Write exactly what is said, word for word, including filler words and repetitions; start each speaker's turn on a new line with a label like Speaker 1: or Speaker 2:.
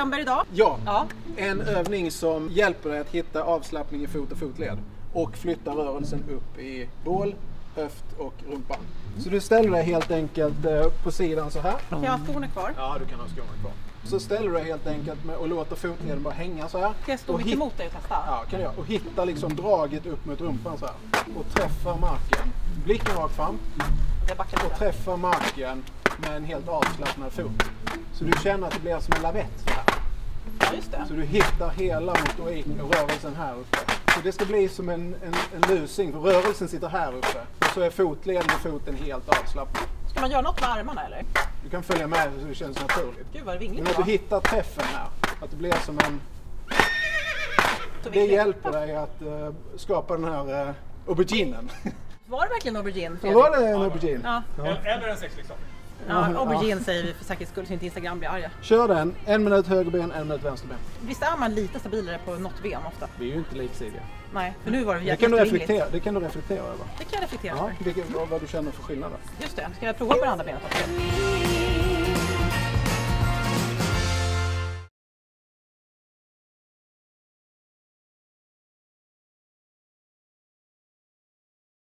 Speaker 1: september idag.
Speaker 2: Ja,
Speaker 1: ja,
Speaker 2: en övning som hjälper dig att hitta avslappning i fot och fotled och flytta rörelsen upp i bål, höft och rumpan. Så du ställer dig helt enkelt på sidan så här.
Speaker 1: Kan jag ha skorna kvar?
Speaker 2: Ja, du kan ha skorna kvar. Så ställer du dig helt enkelt med och låter fotleden bara hänga så här.
Speaker 1: Ska jag stå
Speaker 2: och
Speaker 1: mitt
Speaker 2: hit-
Speaker 1: emot dig och testa?
Speaker 2: Ja, kan jag. Och hitta liksom draget upp mot rumpan så här. Och träffa marken. Blicken rakt fram.
Speaker 1: Jag backar
Speaker 2: Och
Speaker 1: lite.
Speaker 2: träffa marken med en helt avslappnad fot. Så du känner att det blir som en lavett så här.
Speaker 1: Ja, just det.
Speaker 2: Så du hittar hela motoriken och rörelsen här uppe. Så det ska bli som en, en, en lusing, för rörelsen sitter här uppe. Och så är fotleden och foten helt avslappnad.
Speaker 1: Ska man göra något med armarna eller?
Speaker 2: Du kan följa med så det känns naturligt.
Speaker 1: Gud vad vingligt
Speaker 2: Men att
Speaker 1: det
Speaker 2: du
Speaker 1: var.
Speaker 2: hittar träffen här, att det blir som en...
Speaker 1: Så
Speaker 2: Det
Speaker 1: vingligt.
Speaker 2: hjälper dig att uh, skapa den här uh, auberginen.
Speaker 1: Var det verkligen aubergine?
Speaker 2: Så var det en aubergine?
Speaker 1: Ja.
Speaker 3: Eller en sexleksak.
Speaker 1: Ja, aubergine säger vi för säkerhets skull så inte Instagram blir arga.
Speaker 2: Kör den, en minut högerben, en minut vänsterben.
Speaker 1: Visst är man lite stabilare på något ben ofta?
Speaker 2: Vi är ju inte liksidiga.
Speaker 1: Nej, för nu var det
Speaker 2: Det
Speaker 1: jävligt
Speaker 2: kan, du
Speaker 1: vingligt.
Speaker 2: reflektera, det kan du reflektera över.
Speaker 1: Det kan jag reflektera
Speaker 2: Ja,
Speaker 1: över.
Speaker 2: vilket, vad du känner för skillnader.
Speaker 1: Just det, ska jag prova på det andra benet också?